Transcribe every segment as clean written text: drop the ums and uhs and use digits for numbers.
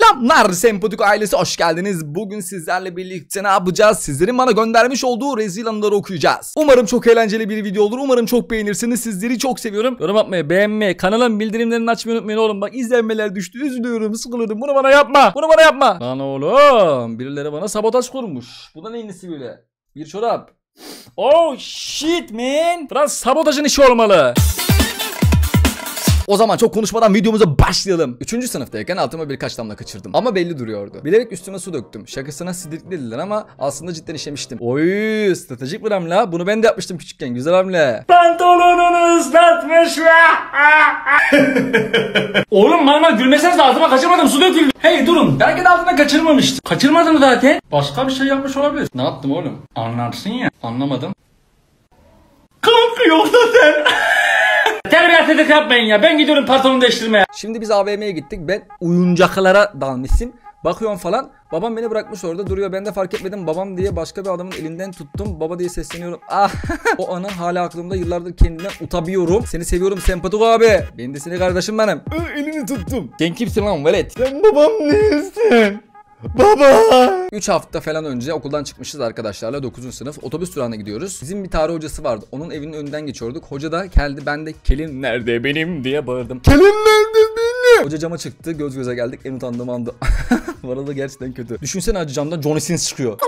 Selamlar Sempatik ailesi, hoş geldiniz. Bugün sizlerle birlikte ne yapacağız? Sizlerin bana göndermiş olduğu rezil anıları okuyacağız. Umarım çok eğlenceli bir video olur. Umarım çok beğenirsiniz. Sizleri çok seviyorum. Yorum atmayı, beğenmeyi, kanalın bildirimlerini açmayı unutmayın oğlum. Bak izlenmeler düştü. Üzülüyorum, sıkılıyorum. Bunu bana yapma. Bunu bana yapma. Lan oğlum. Birileri bana sabotaj kurmuş. Bu da neyin nesi böyle? Bir çorap. Oh shit man. Biraz sabotajın işi olmalı. O zaman çok konuşmadan videomuza başlayalım. 3. sınıftayken altıma birkaç damla kaçırdım. Ama belli duruyordu. Bilerek üstüme su döktüm. Şakasına sidirtli dediler ama aslında cidden işemiştim. Oy, stratejik bir hamle. Bunu ben de yapmıştım küçükken. Güzel hamle. Pantolonunu ıslatmış. Oğlum bana gülmeseniz ağzıma kaçırmadım, su döküldü. Hey durun, belki de ağzına kaçırmamıştım. Kaçırmadım zaten. Başka bir şey yapmış olabilir. Ne yaptım oğlum? Anlarsın ya. Anlamadım. Kanka yoksa sen. Terbiyesizlik yapmayın ya. Ben gidiyorum pantolonu değiştirmeye. Şimdi biz AVM'ye gittik. Ben oyuncaklara dalmışım. Bakıyorum falan. Babam beni bırakmış orada duruyor. Ben de fark etmedim. Babam diye başka bir adamın elinden tuttum. Baba diye sesleniyorum. Ah. O ana hala aklımda. Yıllardır kendimden utanıyorum. Seni seviyorum Sempatik abi. Ben de seni kardeşim benim. Elini tuttum. Sen kimsin lan velet? Sen babam değilsin. Baba. 3 hafta falan önce okuldan çıkmışız arkadaşlarla, 9. sınıf. Otobüs durağına gidiyoruz. Bizim bir tarih hocası vardı. Onun evinin önünden geçiyorduk. Hoca da geldi. Ben de "Kelim nerede benim?" diye bağırdım. Kelim nerede benim? Hoca cama çıktı. Göz göze geldik. En utandığım anda. Bu arada gerçekten kötü. Düşünsene acı camdan Johnny Sins çıkıyor.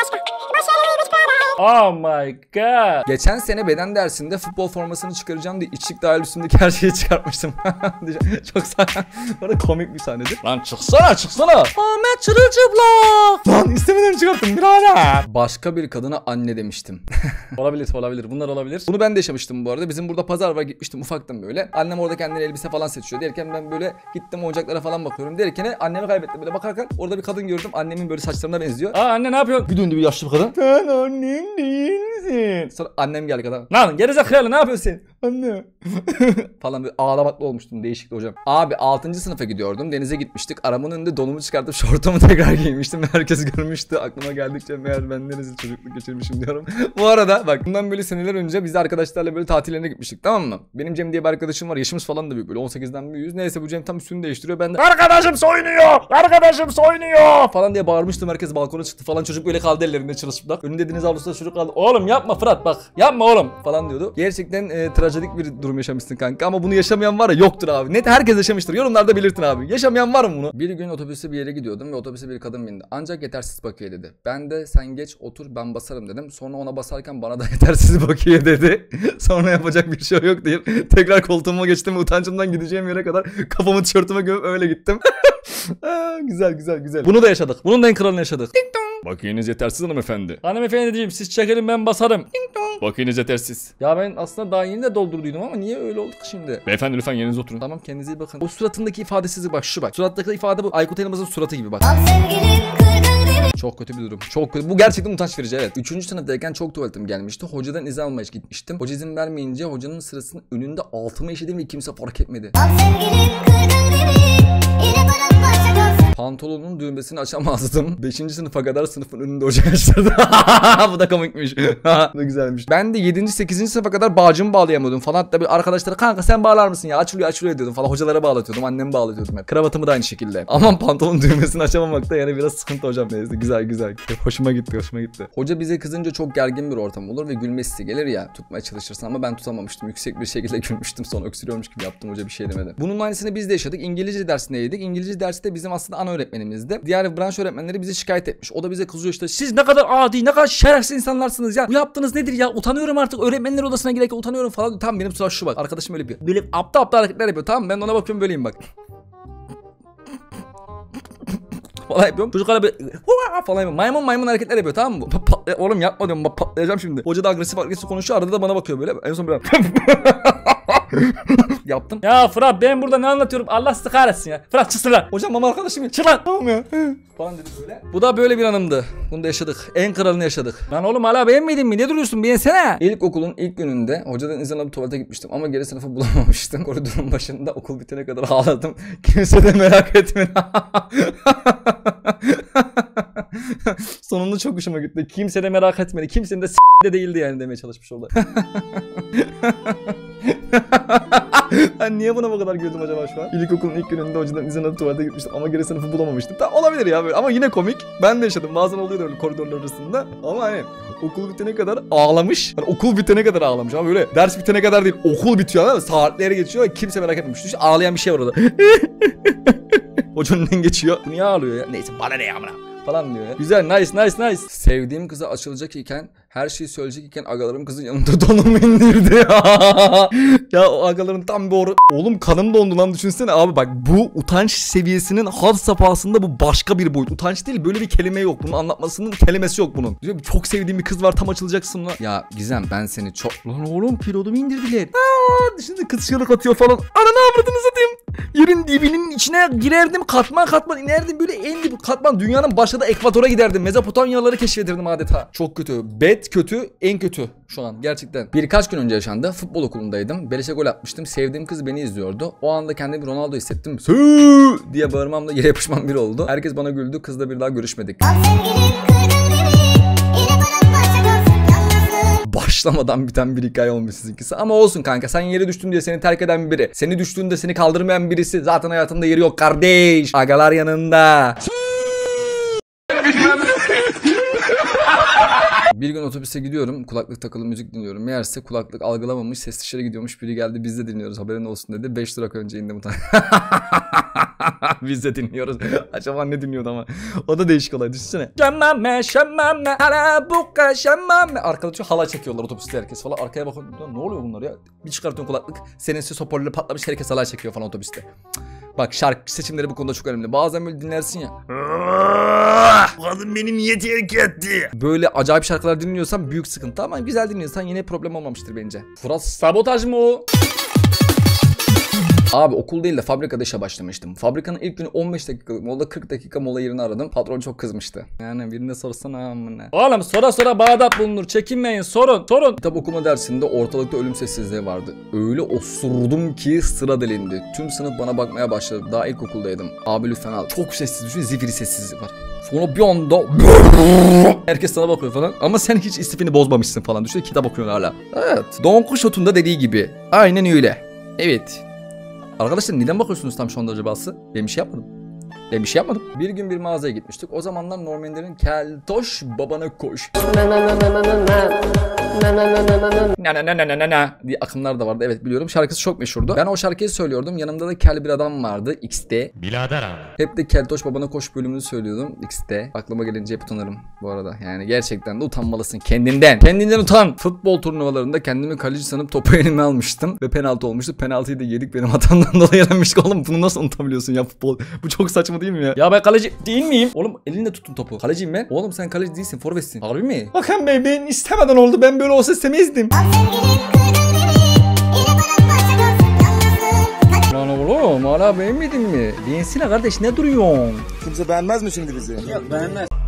Oh my god. Geçen sene beden dersinde futbol formasını çıkaracağım diye içlik dahil üstümdeki her şeyi çıkartmıştım. Çok sahne. Bana komik bir sahnedir. Lan çıksana. Ahmet çırılçıplak. Lan istemeden çıkarttım birader. Başka bir kadına anne demiştim. olabilir. Bunlar olabilir. Bunu ben de yaşamıştım bu arada. Bizim burada pazar var, gitmiştim ufaktım böyle. Annem orada kendine elbise falan seçiyor derken ben böyle gittim oyuncaklara falan bakıyorum derken annemi kaybettim. Böyle bakarken orada bir kadın gördüm. Annemin böyle saçlarına benziyor. Aa anne ne yapıyorsun? Bir döndü bir yaşlı bir kadın. Sen annem değil misin? Sonra annem geldi kadar. Lan gerizekalı ne yapıyorsun sen? Anne. falan böyle ağlamaklı olmuştum, değişikti hocam. Abi 6. sınıfa gidiyordum. Denize gitmiştik. Arabanın önünde donumu çıkartıp şortumu tekrar giymiştim. Herkes görmüştü. Aklıma geldikçe meğer ben neresi çocukluk geçirmişim diyorum. Bu arada bak bundan böyle seneler önce biz arkadaşlarla böyle tatillerine gitmiştik, tamam mı? Benim Cem diye bir arkadaşım var. Yaşımız falan da büyük, böyle 18'den büyüğüz. Neyse bu Cem tam üstünü değiştiriyor. Ben de "Arkadaşım soyunuyor falan diye bağırmıştım. Herkes balkona çıktı falan. Çocuk böyle kaldı ellerinde çırılçıplak. Önünde deniz avlusunda çocuk kaldı. "Oğlum yapma Fırat, bak yapma oğlum" falan diyordu. Gerçekten trajedik bir durum yaşamışsın kanka, ama bunu yaşamayan var ya, yoktur abi. Net herkes yaşamıştır. Yorumlarda belirtin abi. Yaşamayan var mı bunu? Bir gün otobüse bir yere gidiyordum ve otobüse bir kadın bindi. Ancak yetersiz bakiye dedi. Ben de "Sen geç otur, ben basarım" dedim. Sonra ona basarken bana da "Yetersiz bakiye" dedi. Sonra yapacak bir şey yok deyip tekrar koltuğuma geçtim ve utancımdan gideceğim yere kadar kafamı tişörtüme gömüp öyle gittim. Güzel. Bunu da yaşadık. Bunun da en kralını yaşadık. Ding dong. Bakiyeniz yetersiz hanımefendi. Hanımefendiciğim siz çekelim ben basarım. Ding dong. Bakiyeniz yetersiz. Ya ben aslında daha yeni de doldurduydum ama niye öyle olduk şimdi? Beyefendi lütfen yerinize oturun. Tamam, kendinize iyi bakın. O suratındaki ifadesizlik bak, şu bak. Surattaki ifade bu. Aykut Elmas'ın suratı gibi bak. Çok kötü bir durum. Çok kötü. Bu gerçekten utanç verici, evet. 3. sınıftayken çok tuvaletim gelmişti. Hocadan izin almaya gitmiştim. Hoca izin vermeyince hocanın sırasının önünde altıma işedim ve kimse fark etmedi. Pantolonun düğmesini açamazdım. 5. sınıfa kadar sınıfın önünde hoca yaşadı. Bu da komikmiş. Bu da güzelmiş. Ben de 7. 8. sınıfa kadar bağcımı bağlayamıyordum falan. Hatta bir arkadaşlara "Kanka sen bağlar mısın ya? Açılıyor" diyordum falan. Hocalara bağlatıyordum. Annemi bağlatıyordum. Yani. Kravatımı da aynı şekilde. Ama pantolonun düğmesini açamamak da yani biraz sıkıntı hocam. Neyse güzel. Hoşuma gitti. Hoca bize kızınca çok gergin bir ortam olur ve gülmesi gelir ya. Tutmaya çalışırsın ama ben tutamamıştım. Yüksek bir şekilde gülmüştüm. Sonra öksürüyormuş gibi yaptım. Hoca bir şey demedi. Bunun aynısını biz de yaşadık. İngilizce dersindeydik. İngilizce dersi de bizim aslında ana öğretmenimizdi. Diğer branş öğretmenleri bizi şikayet etmiş. O da bize kızıyor işte. "Siz ne kadar adi, ne kadar şerefsiz insanlarsınız ya. Bu yaptığınız nedir ya? Utanıyorum artık. Öğretmenler odasına girerken utanıyorum" falan. Tam benim sıra şu bak. Arkadaşım öyle yapıyor. Böyle aptal hareketler yapıyor. Tamam, ben ona bakıyorum böyleyim bak. falan yapıyorum. Çocuklar böyle falan yapıyor. Maymun hareketler yapıyor, tamam mı? Oğlum yapma diyorum, patlayacağım şimdi. Hoca da agresif konuşuyor. Arada da bana bakıyor böyle. En son böyle yaptım. Ya Fırat ben burada ne anlatıyorum? Allah sizi kahretsin ya. Fırat çıksın lan. Hocam ama arkadaşım çık lan. Tamam ya. Falan dedi böyle. Bu da böyle bir anımdı. Bunu da yaşadık. En kralını yaşadık. Lan oğlum hala beğenmedin mi? Ne duruyorsun? Beğensene. İlkokulun ilk gününde hocadan izin alıp tuvalete gitmiştim ama geri sınıfı bulamamıştım. Koridorun başında okul bitene kadar ağladım. Kimse de merak etmedi. Sonunda çok hoşuma gitti. Kimse de merak etmedi. Kimsenin de s**de değildi yani demeye çalışmış oldu. Ben niye buna bu kadar güldüm acaba şu an? İlkokulun ilk gününde hocadan izin alıp tuvalete gitmiştim ama geri sınıfı bulamamıştım. Tamam, olabilir ya böyle ama yine komik. Ben de yaşadım. Bazen oluyordu öyle koridorlar arasında. Ama hani okul bitene kadar ağlamış. Hani okul bitene kadar ağlamış ama böyle ders bitene kadar değil. Okul bitiyor ama saatleri geçiyor ve kimse merak etmemiş. Düşün, ağlayan bir şey var orada. Hoca önünden geçiyor. Niye ağlıyor ya? Neyse bana ne ya bana falan diyor ya. Güzel, nice. Sevdiğim kıza açılacak iken, her şeyi söyleyecek iken agalarım kızın yanında donumu indirdi. Ya o agaların tam bir Oğlum kanım dondu lan, düşünsene abi, bak bu utanç seviyesinin had safhasında bu başka bir boyut. Utanç değil, böyle bir kelime yok. Bunun anlatmasının kelimesi yok bunun. Çok sevdiğim bir kız var, tam açılacaksın lan. Ya Gizem, ben seni çok... Lan oğlum kilodumu indirdiler. Şimdi kız çığlık atıyor falan. Ananı avradını satayım. Yerin dibinin içine girerdim, katman inerdim, böyle en dip katman, dünyanın başında ekvatora giderdim, Mezopotamyaları keşfederdim adeta. Çok kötü, bad kötü, en kötü şu an gerçekten. Birkaç gün önce yaşandı. Futbol okulundaydım, beleşe gol atmıştım, sevdiğim kız beni izliyordu. O anda kendimi Ronaldo hissettim. Sü diye bağırmamla yere yapışmam biri oldu. Herkes bana güldü, kızla bir daha görüşmedik. Başlamadan biten bir hikaye olmuş sizinkisi. Ama olsun kanka, sen yere düştün diye seni terk eden biri, seni düştüğünde seni kaldırmayan birisi zaten hayatında yeri yok kardeş. Agalar yanında. Bir gün otobüse gidiyorum, kulaklık takılı müzik dinliyorum. Meğerse kulaklık algılamamış, ses dışarı gidiyormuş. Biri geldi, biz de dinliyoruz, haberin olsun dedi. 5 durak önce indim utan. Biz de dinliyoruz. Acaba ne dinliyordu ama. O da değişik olay, düşünsene. Şemmame harabuka şemmame. Arkada çok hala çekiyorlar otobüste herkes falan. Arkaya bakın, ne oluyor bunlar ya? Bir çıkartıyorsun kulaklık, senin ses hoparlörü patlamış, herkes hala çekiyor falan otobüste. Bak, şarkı seçimleri bu konuda çok önemli. Bazen böyle dinlersin ya. Bu kadın beni niye terk etti? Böyle acayip şarkılar dinliyorsan büyük sıkıntı, ama güzel dinliyorsan yine problem olmamıştır bence. Fırat sabotaj mı o? Abi okul değil de fabrikada işe başlamıştım. Fabrikanın ilk günü 15 dakikalık mola, 40 dakika mola yerini aradım. Patron çok kızmıştı. Yani birine sorsana amına. Oğlum sora Bağdat bulunur. Çekinmeyin, sorun. Kitap okuma dersinde ortalıkta ölüm sessizliği vardı. Öyle osurdum ki sıra delindi. Tüm sınıf bana bakmaya başladı. Daha ilkokuldaydım. Abi lütfen al. Çok sessiz, düşün, zifiri sessizlik var. Sonra bir anda herkes sana bakıyor falan. Ama sen hiç istifini bozmamışsın falan. Düşün, kitap okuyorsun hala. Evet. Don Quixote'un da dediği gibi. Aynen öyle. Evet. Arkadaşlar neden bakıyorsunuz tam şu anda acabası? Ben bir şey yapmadım. Bir gün bir mağazaya gitmiştik. O zamanlar Normanlerin keltoş babana koş diye akımlar da vardı. Evet biliyorum. Şarkısı çok meşhurdu. Ben o şarkıyı söylüyordum. Yanımda da kel bir adam vardı. X'te. Birader abi. Hep de keltoş babana koş bölümünü söylüyordum. X'te. Aklıma gelince hep utanırım bu arada. Yani gerçekten de utanmalısın kendinden. Kendinden utan. Futbol turnuvalarında kendimi kaleci sanıp topu elime almıştım. Ve penaltı olmuştu. Penaltıyı da yedik, benim hatamdan dolayı yenilmiştik. Oğlum bunu nasıl unutabiliyorsun ya futbol? Bu çok saçma değil mi ya? Ya ben kaleci değil miyim? Oğlum elinde tutun topu. Kaleciyim ben. Oğlum sen kaleci değilsin, forvetsin. Harbi mi? Hakan Bey, ben istemeden oldu. Ben böyle olsa istemezdim. Lan oğlum hala beğenmedin mi? Beğensene kardeş, ne duruyorsun? Kimse beğenmez mi şimdi bizi? Yok beğenmez.